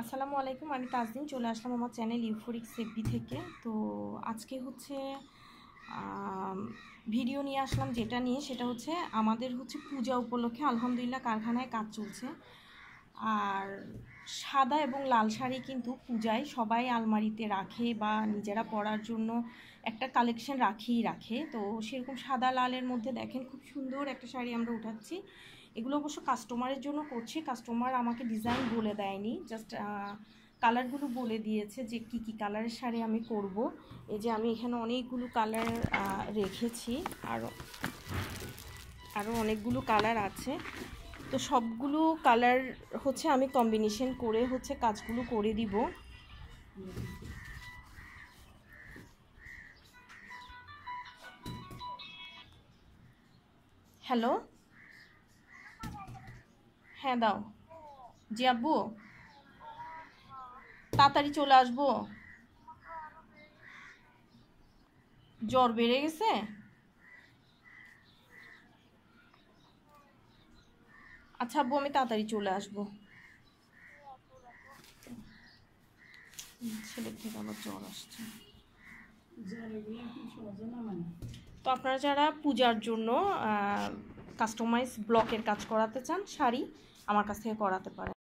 আসসালামু আলাইকুম, আমি তাজদিন চলে আসলাম আমার চ্যানেল ইউফোরিক সেফবি থেকে। তো আজকে হচ্ছে ভিডিও নিয়ে আসলাম, যেটা নিয়ে সেটা হচ্ছে আমাদের হচ্ছে পূজা উপলক্ষে আলহামদুলিল্লাহ কারখানায় কাজ চলছে। আর সাদা এবং লাল শাড়ি কিন্তু পূজায় সবাই আলমারিতে রাখে বা নিজেরা পরার জন্য একটা কালেকশন রাখে। তো সেরকম সাদা লালের মধ্যে দেখেন খুব সুন্দর একটা শাড়ি আমরা উঠাচ্ছি। এগুলো অবশ্য কাস্টমারের জন্য করছি, কাস্টমার আমাকে ডিজাইন বলে দেয়নি, জাস্ট কালারগুলো বলে দিয়েছে যে কি কি কালারের শাড়ি আমি করব। এই যে আমি এখানে অনেকগুলো কালার রেখেছি, আরও অনেকগুলো কালার আছে। তো সবগুলো কালার হচ্ছে আমি কম্বিনেশন করে হচ্ছে কাজগুলো করে দিব। হ্যালো, হ্যাঁ দাও। জি আব্বু, তাড়াতাড়ি চলে আসবো। জ্বর বেড়ে গেছে? আচ্ছা আব্বু, আমি তাড়াতাড়ি চলে আসবো। ছেলের থেকে আবার জ্বর আসছে। তো আপনারা যারা পূজার জন্য কাস্টমাইজ ব্লকের কাজ করাতে চান শাড়ি, আমার কাছ থেকে করাতে পারেন।